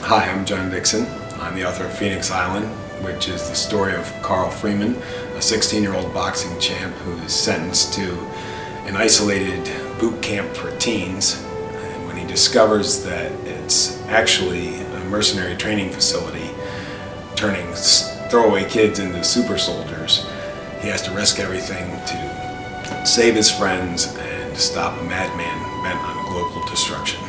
Hi, I'm John Dixon. I'm the author of Phoenix Island, which is the story of Carl Freeman, a 16-year-old boxing champ who is sentenced to an isolated boot camp for teens. And when he discovers that it's actually a mercenary training facility turning throwaway kids into super soldiers, he has to risk everything to save his friends and stop a madman bent on global destruction.